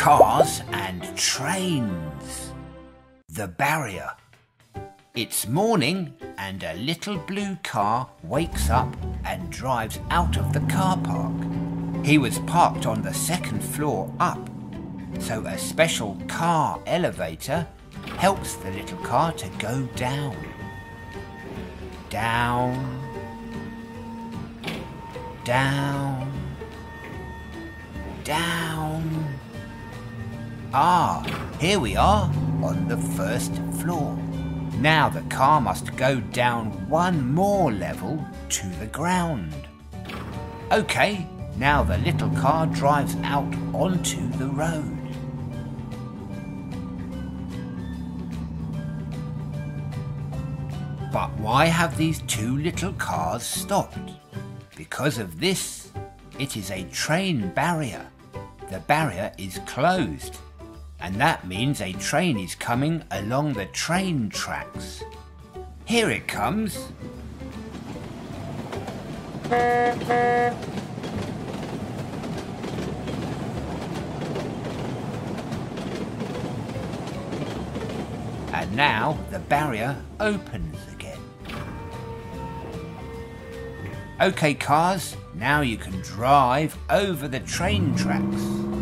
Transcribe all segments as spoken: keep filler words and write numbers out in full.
Cars and trains. The barrier. It's morning and a little blue car wakes up and drives out of the car park. He was parked on the second floor up, so a special car elevator helps the little car to go down. Down. Down. Down. Ah, here we are on the first floor. Now the car must go down one more level to the ground. Okay, now the little car drives out onto the road. But why have these two little cars stopped? Because of this. It is a train barrier. The barrier is closed, and that means a train is coming along the train tracks. Here it comes. And now the barrier opens again. Okay, cars, now you can drive over the train tracks.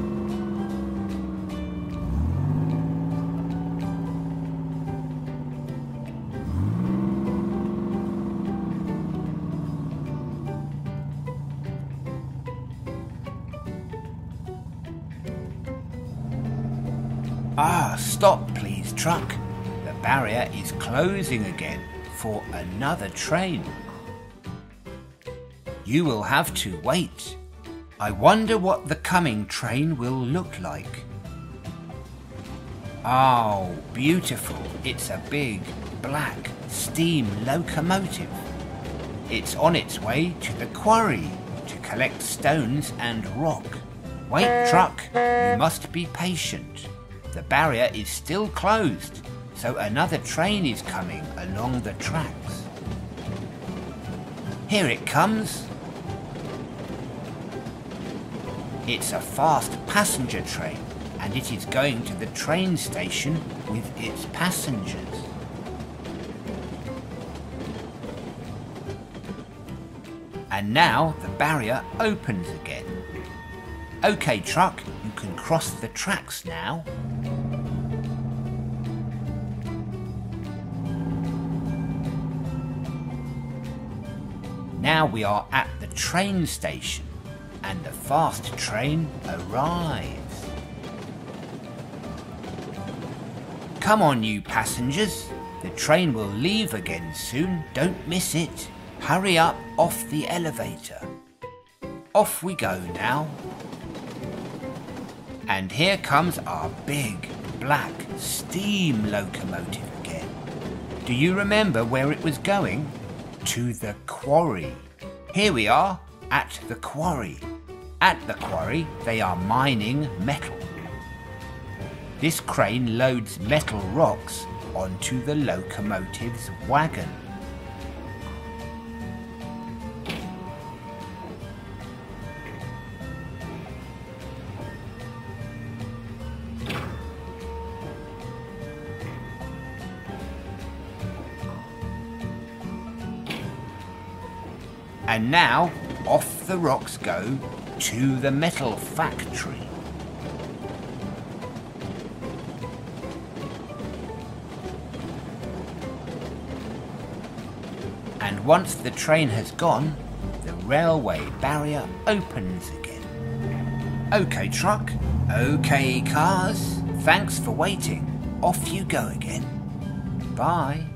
Ah, stop please, truck. The barrier is closing again for another train. You will have to wait. I wonder what the coming train will look like. Oh, beautiful. It's a big black steam locomotive. It's on its way to the quarry to collect stones and rock. Wait, truck, you must be patient. The barrier is still closed, so another train is coming along the tracks. Here it comes. It's a fast passenger train, and it is going to the train station with its passengers. And now the barrier opens again. Okay, truck, you can cross the tracks now. Now we are at the train station, and the fast train arrives. Come on, you passengers. The train will leave again soon. Don't miss it. Hurry up off the elevator. Off we go now. And here comes our big black steam locomotive again. Do you remember where it was going? To the quarry. Here we are at the quarry. At the quarry, they are mining metal. This crane loads metal rocks onto the locomotive's wagon. And now, off the rocks go to the metal factory. And once the train has gone, the railway barrier opens again. Okay, truck. Okay, cars. Thanks for waiting. Off you go again. Bye.